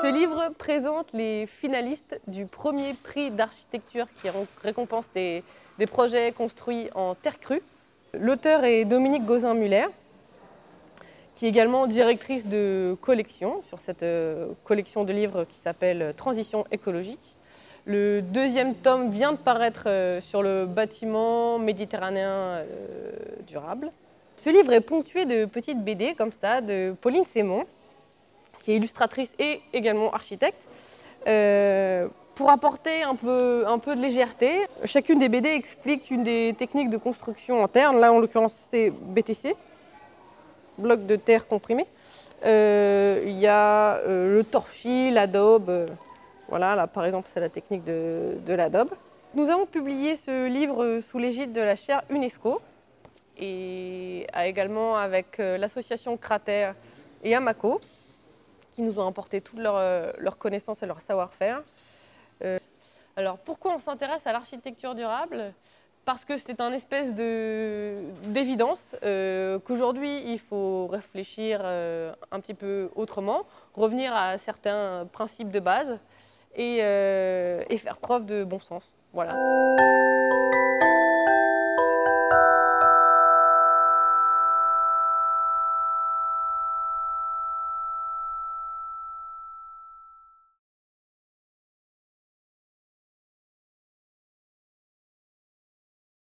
Ce livre présente les finalistes du premier prix d'architecture qui récompense des projets construits en terre crue. L'auteur est Dominique Gauzin-Muller, qui est également directrice de collection sur cette collection de livres qui s'appelle Transition écologique. Le deuxième tome vient de paraître sur le bâtiment méditerranéen durable. Ce livre est ponctué de petites BD comme ça, de Pauline Sémon, qui est illustratrice et également architecte, pour apporter un peu de légèreté. Chacune des BD explique une des techniques de construction en terre. Là, en l'occurrence, c'est BTC, bloc de terre comprimé. Il y a le torchis, l'adobe. Voilà, là, par exemple, c'est la technique de l'adobe. Nous avons publié ce livre sous l'égide de la chaire UNESCO et également avec l'association Cratère et Amaco, qui nous ont apporté toutes leurs connaissances et leur savoir-faire. Alors pourquoi on s'intéresse à l'architecture durable? Parce que c'est un espèce d'évidence qu'aujourd'hui il faut réfléchir un petit peu autrement, revenir à certains principes de base et faire preuve de bon sens. Voilà.